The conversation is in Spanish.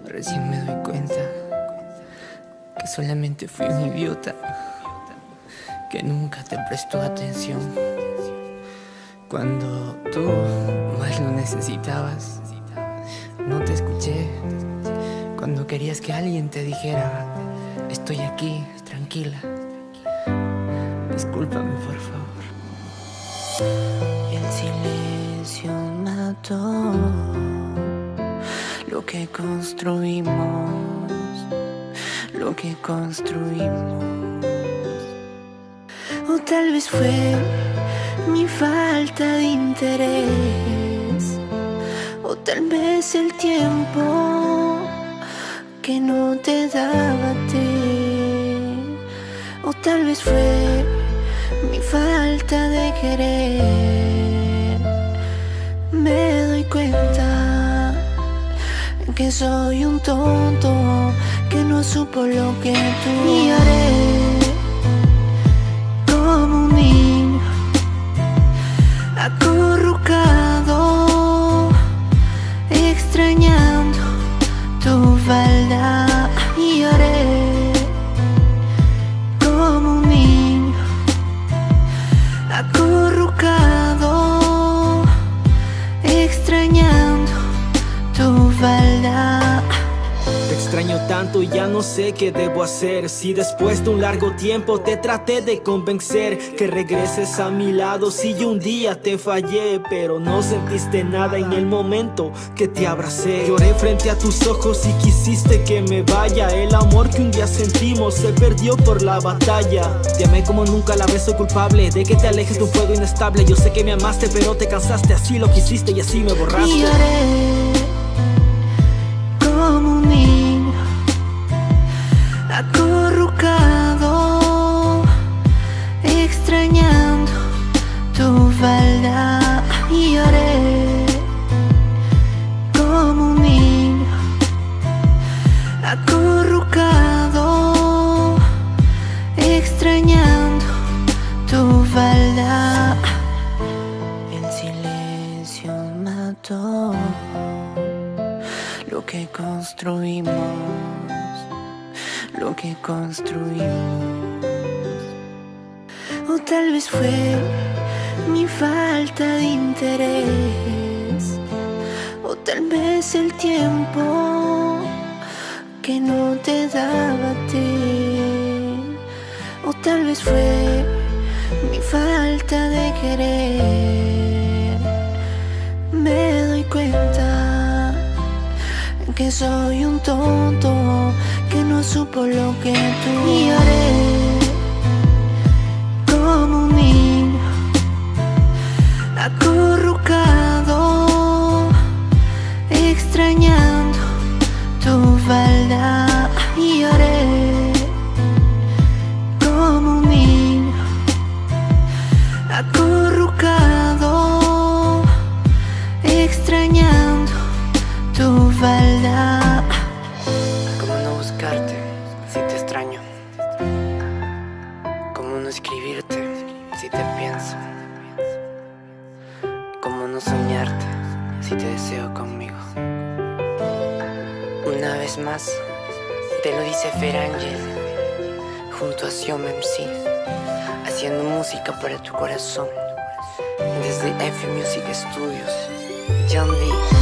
Recién me doy cuenta que solamente fui un idiota que nunca te prestó atención cuando tú más lo necesitabas. No te escuché cuando querías que alguien te dijera: estoy aquí, tranquila. Discúlpame, por favor. El silencio mató lo que construimos, lo que construimos. O tal vez fue mi falta de interés, o tal vez el tiempo que no te daba a ti, o tal vez fue mi falta de querer. Me doy cuenta que soy un tonto que no supo lo que tú. Y haré como un niño acurrucado, extrañando tu falda. Y haré como un niño acurrucado, extrañando tu falda. Te extraño tanto y ya no sé qué debo hacer. Si después de un largo tiempo te traté de convencer que regreses a mi lado, si yo un día te fallé, pero no sentiste nada en el momento que te abracé. Lloré frente a tus ojos y quisiste que me vaya. El amor que un día sentimos se perdió por la batalla. Te amé como nunca, la vez soy culpable de que te alejes de un fuego inestable. Yo sé que me amaste pero te cansaste, así lo quisiste y así me borraste. Y lloré como un niño acurrucado, extrañando tu falda. Y lloré como un niño acurrucado, extrañando tu falda. El silencio mató lo que construimos, lo que construimos. O tal vez fue mi falta de interés, o tal vez el tiempo que no te daba a ti, o tal vez fue mi falta de querer. Me doy cuenta que soy un tonto que no supo lo que tú. Y haré como un niño acurrucado, extrañando tu falda. Y haré como un niño acurrucado, extrañando tu falda. ¿Cómo no buscarte si te extraño? ¿Cómo no escribirte si te pienso? ¿Cómo no soñarte si te deseo conmigo? Una vez más, te lo dice Fer Ángel, junto a Xiom MC, haciendo música para tu corazón, desde F Music Studios, John D.